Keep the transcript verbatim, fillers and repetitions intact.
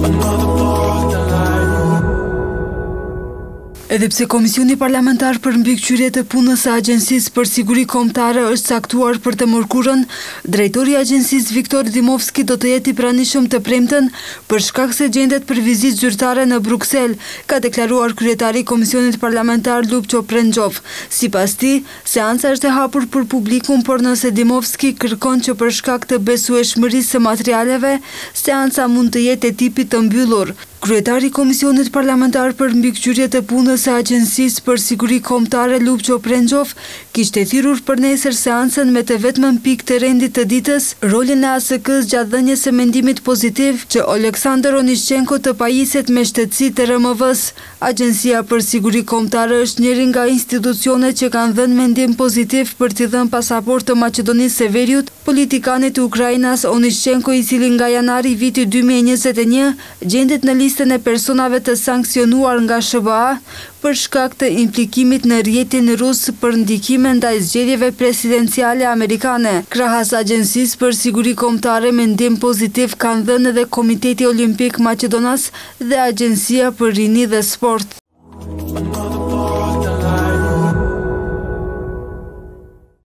Edhe pse Komisioni Parlamentar për mbikëqyrje të punës së Agjencisë për Siguri Kombëtare është caktuar për të mërkurën, drejtori i agjencisë Viktor Dimovski do të jetë i pranishëm të premten për shkak se gjendet për vizitë zyrtare në Bruksel, ka deklaruar kryetari i Komisionit Parlamentar Ljupço Prenxhov. Sipas tij, seanca është e hapur për publikun, por nëse Dimovski kërkon që për shkak të besueshmërisë së materialeve, seanca mund të jetë e tipit të mbyllur. Kryetari i Komisionit Parlamentar për mbikëqyrje të punës së Agjencisë për Siguri Kombëtare Ljupço Prenxhov kishte thirrur për nesër seancën me të vetmën pikë të rendit të ditës rolin e A S K-s gjatë dhënies së mendimit pozitiv që Oleksandr Onishchenko të pajiset me shtetësi të R M V-s. Agjencia për Siguri Kombëtare është njëri nga institucionet që kanë dhënë mendim pozitiv për t'i dhënë pasaport të Maqedonisë së Veriut politikanit të Ukrainas Onishchenko, i cili nga janari i vitit dy mijë e njëzet e një gjendet në listën e personave të sankcionuar nga S B A për shkak të implikimit në rrjetin rus për ndikime ndaj zgjedhjeve presidenciale amerikane. Krahas Agjencisë për Siguri Kombëtare mendim pozitiv kanë dhënë edhe Komiteti Olimpik Maqedonas dhe Agjencia për Rini dhe Sport.